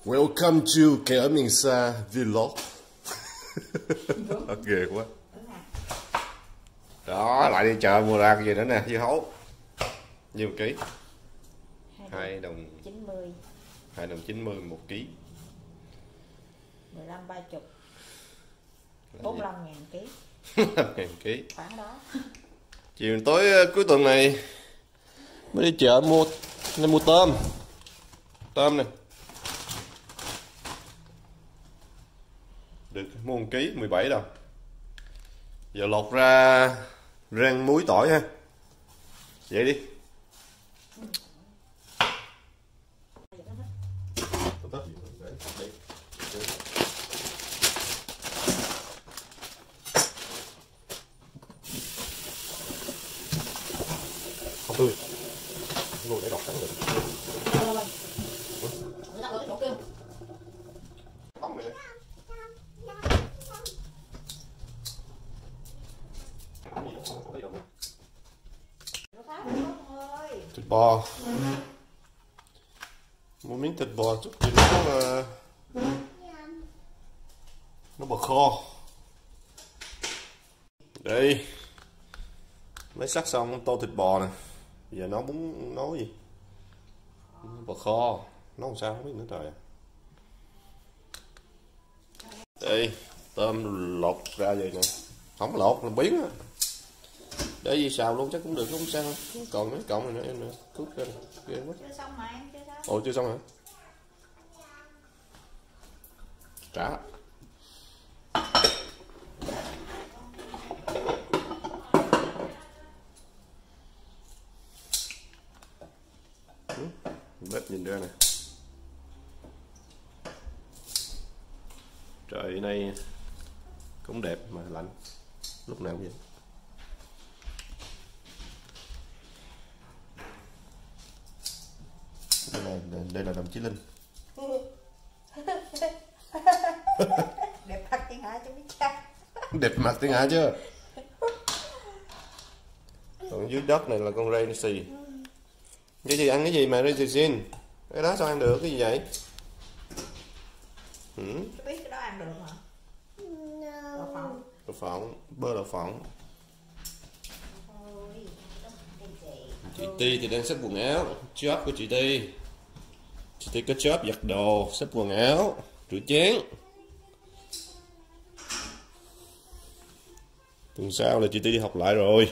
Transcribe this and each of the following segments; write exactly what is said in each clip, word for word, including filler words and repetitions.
Welcome to Kẻ ở miền xa vlog. Ghê quá. Đó, lại đi chợ mua ra cái gì nữa nè, dưa hấu. Nhiêu một ký? Hai đồng chín mươi. Hai đồng chín mươi một ký. Mười lăm ba chục. Bốn mươi lăm ngàn ký. Ngàn ký. Khoảng đó. Chiều tối cuối tuần này mới đi chợ mua nên mua tôm. Tôm nè. Được mua một ký mười bảy đồng. Giờ lột ra rang muối tỏi ha. Vậy đi. Không tươi. Ngồi để đọc trắng được. Thịt bò. Một miếng thịt bò chút thì nó uh, nó bò kho. Đây. Mới sắc xong tô thịt bò nè. Bây giờ nó muốn nấu gì? Bò kho. Nấu làm sao không biết nữa trời. Đây, tôm lột ra vậy nè. Không lột là biến á. Để gì xào luôn chắc cũng được, không sao. Còn mấy cọng này nữa em nữa, cút ra. Ghê quá. Chưa xong mà em, chưa xong. Ồ chưa xong hả? Trả. Bếp nhìn ra nè. Trời nay cũng đẹp mà lạnh. Lúc nào cũng vậy. Đây là, đây là đồng chí Linh. Đẹp mặt thiên hạ chứ biết chắc. Đẹp mặt thiên hạ chứ. Còn dưới đất này là con ray nó xì. Cái gì ăn cái gì mà ray xì xin? Cái đó sao ăn được, cái gì vậy? Ừ? Biết cái đó ăn được hả? Đậu phộng. Đậu phộng, bơ đậu phộng. Chị Ti thì đang xếp quần áo. Job của chị Ti. Chị Ti có job giặt đồ, xếp quần áo, rửa chén. Tuần sau là chị Ti đi học lại rồi.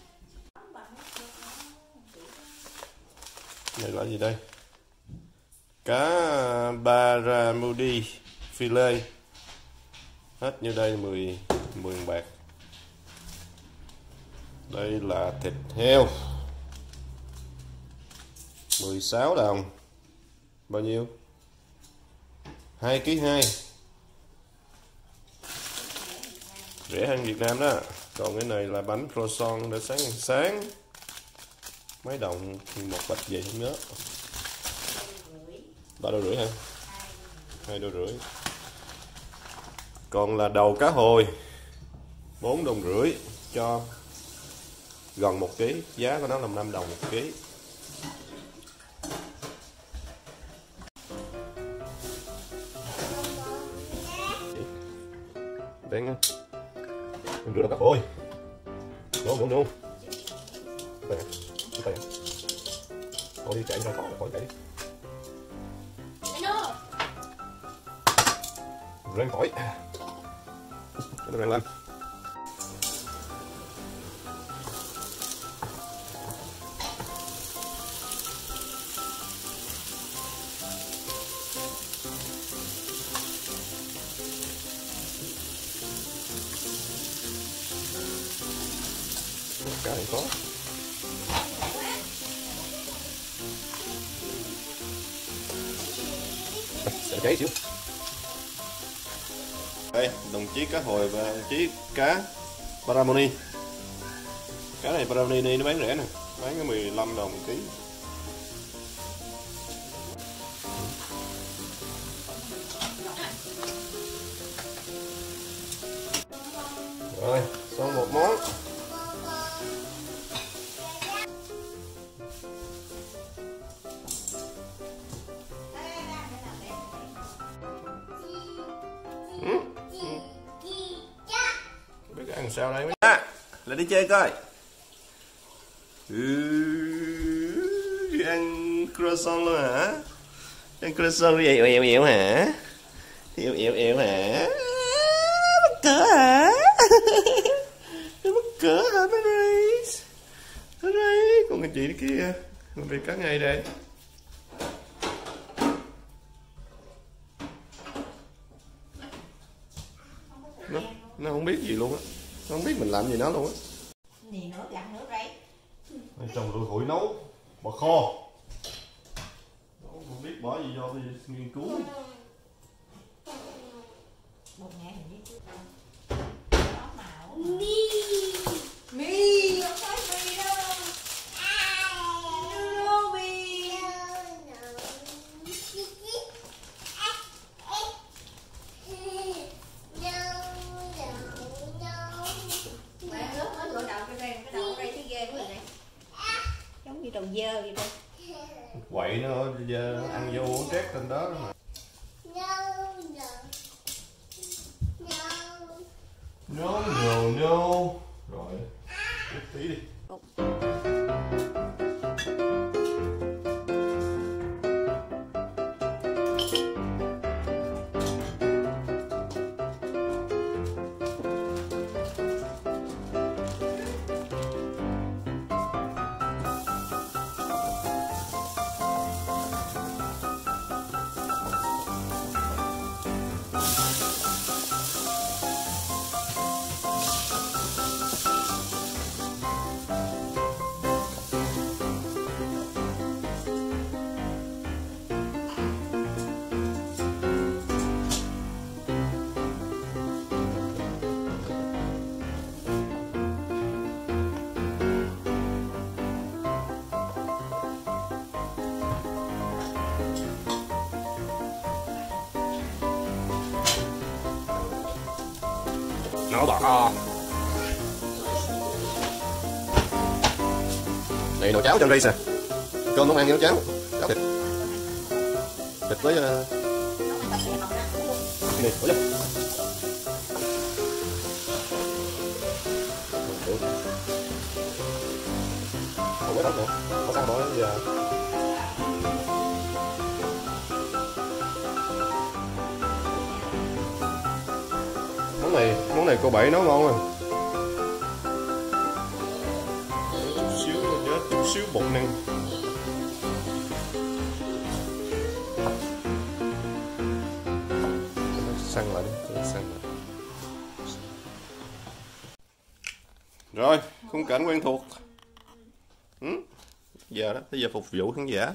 Đây là gì đây? Cá barramundi filet. Hết như đây mười mười bạc. Đây là thịt heo. mười sáu đồng. Bao nhiêu? hai ký hai. Rẻ hơn Việt Nam đó. Còn cái này là bánh croissant để sáng sáng. Mấy đồng một bịch vậy không nhớ. Ba đô rưỡi hả? Hai đô rưỡi. Còn là đầu cá hồi bốn đồng rưỡi cho gần một ký. Giá của nó là năm đồng một ký. Đang mình rửa đầu cá hồi. Ngon ngon ngon. Đây. Đây. Thôi đi chạy ra khỏi khỏi chạy đi. Rang tỏi. Nó rang lên. Cá này có. Sẽ cháy xíu. Đây, đồng chí cá hồi và đồng chí cá barramundi. Cá này barramundi nó bán rẻ nè, bán cái mười lăm đồng một ký. Rồi, xong một món. Ừ. Không biết ăn sao đây. À, lại đi chơi coi. Ừ, ăn croissant luôn hả? Ăn croissant yêu yêu yêu hả? Yêu yêu yêu hả? Mắc cỡ hả? Mắc cỡ hả Paris? Paris, còn cái chị kia làm việc cả ngày đây. Nó, nó không biết gì luôn á, nó không biết mình làm gì nó luôn á. Gì nữa gặn nữa đây. Ở trong tôi hụi nấu bò kho. Không biết bỏ gì vô thì nghiên cứu. Bột nghệ hình như đó màu. Mi. Mi, không phải mi đâu. No mi. Bạn lớp mới gội đầu cho đây, cái đầu đây thấy ghê quá vậy. Giống như đầu dơ vậy đây. Quậy nó giờ ăn vô uống trét trên đó mà. No no no. Rồi. Tiếp tí đi. Nó bò. Này nồi cháo trong đây nè. Cơm không ăn nữa cháo. Cháo thịt. Thịt với uh... này, bỏ vô. Không có đất nữa. Có xăng bỏ giờ. Món này, món này cô Bảy nấu ngon rồi. Chút xíu, nhớ chút xíu bột năng. Xăng lại đi, xăng lại. Rồi, khung cảnh quen thuộc. Ừ? Giờ đó, bây giờ phục vụ khán giả.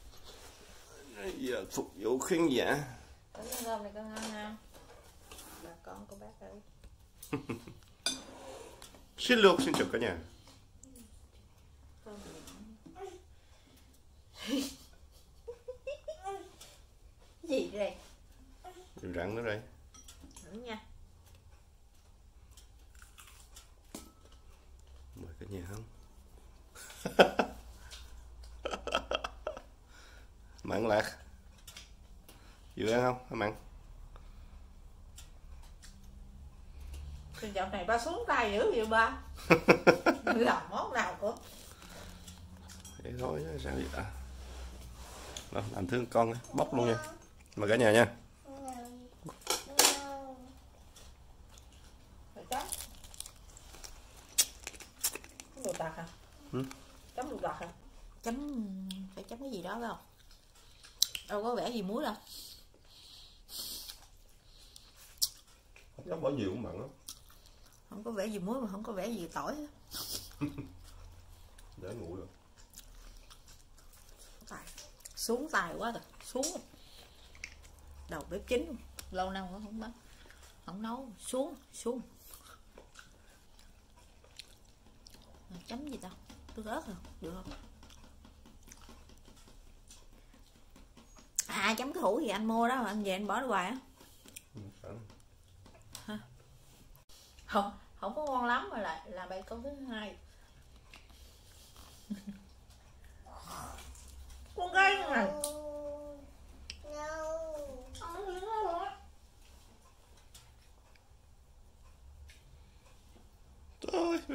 Giờ phục vụ khán giả. Cái cơm này con ăn ha. Bà con của bác ơi. Xin lỗi, xin chào cả nhà. Gì đây? Điều rắn nữa đây. Đúng nha. Mời cả nhà không? Mặn lạc. Vừa ăn không? Hả Mặn? Cái dạo này ba xuống tay dữ vậy ba. Làm món nào cũng Thế thôi sao vậy à? Đó, làm thương con bóc luôn nha. Mời cả nhà nha. phải chấm. Chấm đồ tạt hả? Ừ? Chấm đồ tạt hả? Chấm phải chấm cái gì đó phải không? Đâu có vẻ gì muối đâu. Chấm bỏ nhiều cũng mặn lắm. Không có vẻ gì muối mà không có vẻ gì tỏi hết. Để nguội rồi. Tài. Xuống tài quá rồi, xuống. Đầu bếp chính lâu năm cũng không bán. Không nấu, xuống, xuống. Chấm gì tao? Tôi ớt rồi, được không? À chấm cái hũ gì anh mua đó mà anh về anh bỏ nó hoài á. Hả? Không, không có ngon lắm mà lại là bài câu thứ hai. Con gái này.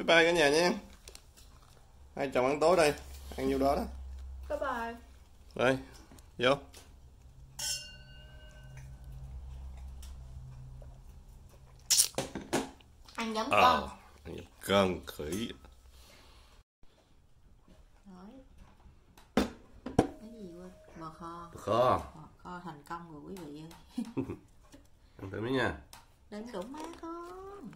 Bye bye cả nhà nha. Hai chồng ăn tối đây, ăn nhiêu đó đó. Bye bye. Rồi, vô. Ăn giống Ờ, con. ăn giống con khỉ. Nói cái gì quên, bò kho. Bò kho. Bò kho thành công rồi quý vị ơi. Ăn thử miếng nha. Đừng đụng má con.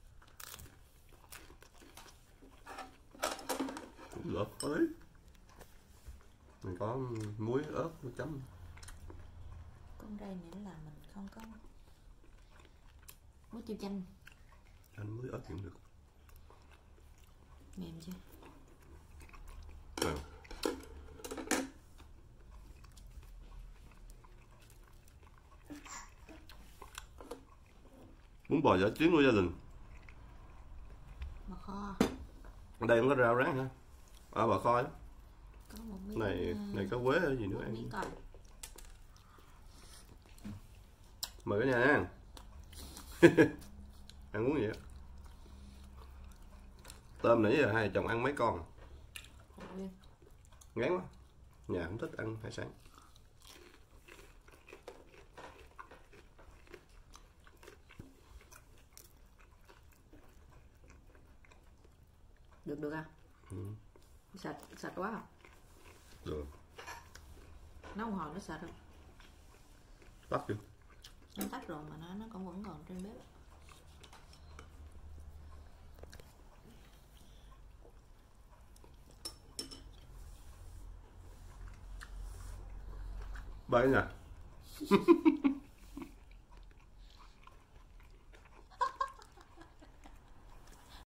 Lợt tới. Mình có muối ớt muối chấm. Con đây nữa là mình không có muối tiêu chanh. Ăn muối ớt cũng được. Mềm chưa? Ừ. Bún bò giả chiến của gia đình. Bò kho. Ở đây không có rau rán hả? À, bò kho đó. Có một miếng Này này có quế hay gì nữa một ăn. miếng coi. Mời cả nhà nha. Ăn uống gì á. Tôm nãy giờ hai chồng ăn mấy con. Ôi, Ngán quá. Nhà không thích ăn hải sản. được được à? Ừ. Sạch sạch quá à? Được. Nấu một hồi nó sạch rồi. Tắt chưa? Nó tắt rồi mà nó nó còn vẫn còn trên bếp. Bye cả nhà.